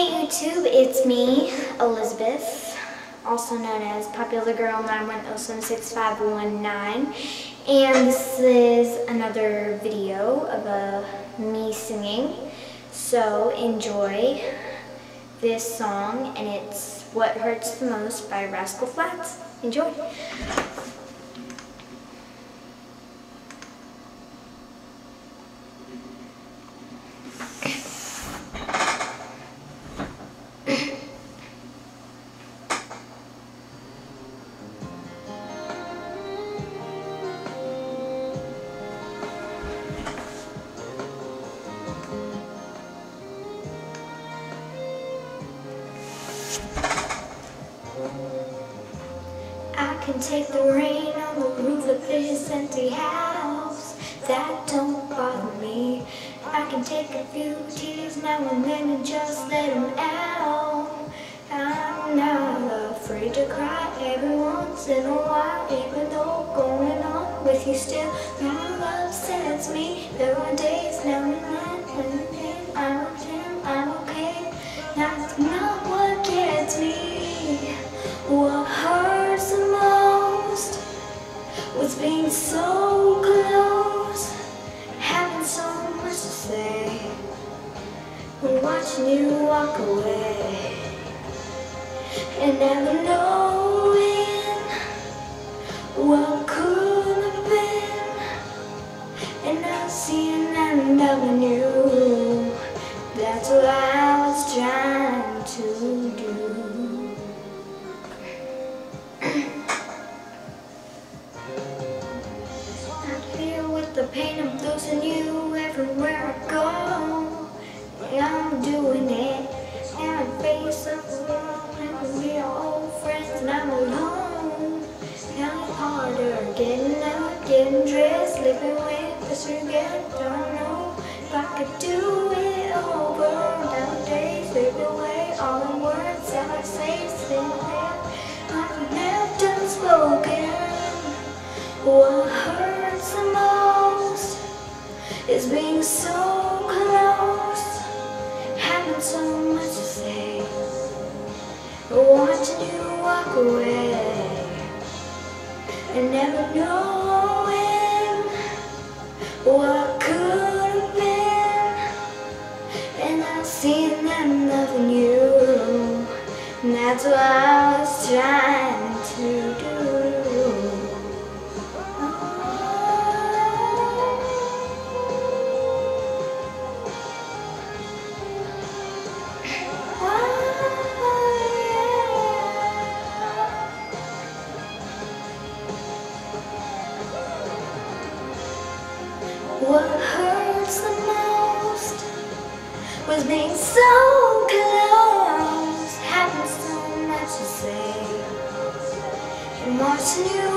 Hey YouTube, it's me, Elizabeth, also known as Popular Girl 910765119, and this is another video of me singing. So enjoy this song, and it's What Hurts the Most by Rascal. Enjoy. I can take the rain on the roof of this empty house. That don't bother me. I can take a few tears now and then and just let them out. I'm not afraid to cry every once in a while, even though going on with you still upsets me. There are days now and then when I'm okay. That's not what gets me. What hurts the most was being so close, having so much to say, and watching you walk away, and never knowing what could have been, and not seeing and loving you. That's what I was trying to do. The pain of losing you everywhere I go. I'm doing it, and I face up the world, and we are old friends, and I'm alone. Now it's harder getting up, getting dressed, living with us again. Don't know if I could do it over. Nowadays, slip away all the words that I say, sitting there, I've never spoken. What hurts the most is being so close, having so much to say, watching you walk away, and never knowing what could have been, and not seeing them loving you. And that's what I was trying to do. What hurts the most was being so close, having so much to say, and watching you